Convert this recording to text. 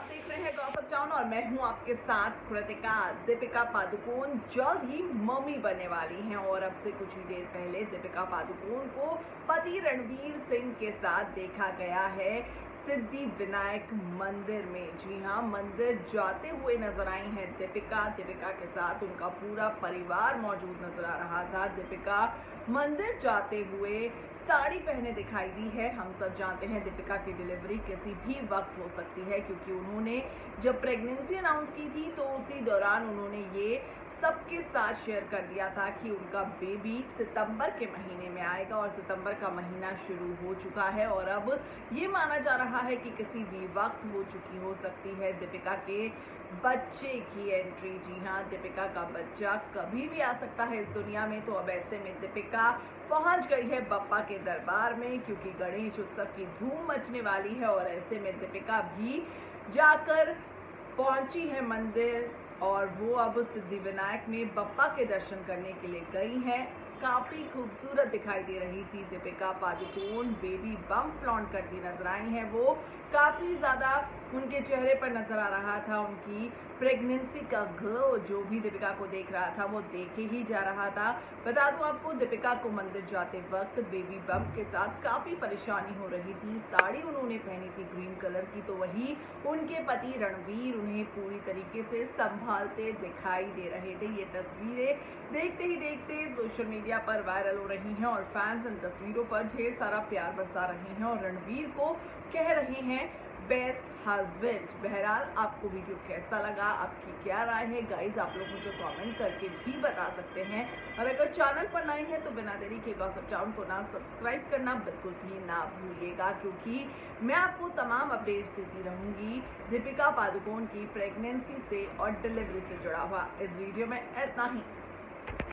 देख रहे हैं गॉसिप टाउन और मैं हूं आपके साथ कृतिका। दीपिका पादुकोण जल्द ही मम्मी बनने वाली हैं और अब से कुछ ही देर पहले दीपिका पादुकोण को पति रणवीर सिंह के साथ देखा गया है सिद्धि विनायक मंदिर में। जी हां, मंदिर जाते हुए नजर आई हैं दीपिका के साथ उनका पूरा परिवार मौजूद नजर आ रहा था। दीपिका मंदिर जाते हुए साड़ी पहने दिखाई दी है। हम सब जानते हैं दीपिका की डिलीवरी किसी भी वक्त हो सकती है, क्योंकि उन्होंने जब प्रेगनेंसी अनाउंस की थी तो उसी दौरान उन्होंने ये सबके साथ शेयर कर दिया था कि उनका बेबी सितंबर के महीने में आएगा और सितंबर का महीना शुरू हो चुका है और अब ये माना जा रहा है कि किसी भी वक्त हो सकती है दीपिका के बच्चे की एंट्री। जी हाँ, दीपिका का बच्चा कभी भी आ सकता है इस दुनिया में। तो अब ऐसे में दीपिका पहुंच गई है बप्पा के दरबार में, क्योंकि गणेश उत्सव की धूम मचने वाली है और ऐसे में दीपिका भी जाकर पहुंची है मंदिर और वो अब सिद्धि विनायक में बप्पा के दर्शन करने के लिए गई हैं। काफी खूबसूरत दिखाई दे रही थी Deepika Padukone, baby bump flaunt करती नजर आई हैं। वो काफी ज्यादा उनके चेहरे पर नजर आ रहा था उनकी प्रेगनेंसी का ग्लो। जो भी दीपिका को देख रहा था वो देखे ही जा रहा था। बता दूं आपको, दीपिका को मंदिर जाते वक्त बेबी बम के साथ काफी परेशानी हो रही थी। साड़ी उन्होंने पहनी थी ग्रीन कलर की, तो वही उनके पति रणवीर उन्हें पूरी तरीके से संभालते दिखाई दे रहे थे। ये तस्वीरें देखते ही देखते सोशल मीडिया पर वायरल हो रही हैं और फैंस इन तस्वीरों पर ढेर सारा प्यार बरसा रहे हैं और रणवीर को कह रहे हैं बेस्ट हस्बैंड। बहरहाल आपको वीडियो कैसा लगा, आपकी क्या राय है गाइज, आप लोग मुझे कमेंट करके भी बता सकते हैं। और अगर चैनल पर नए हैं तो बिना देरी के गॉसिप टाउन को ना सब्सक्राइब करना बिल्कुल भी ना भूलिएगा, क्योंकि मैं आपको तमाम अपडेट्स देती रहूंगी दीपिका पादुकोण की प्रेगनेंसी से और डिलीवरी से जुड़ा हुआ। इस वीडियो में इतना ही।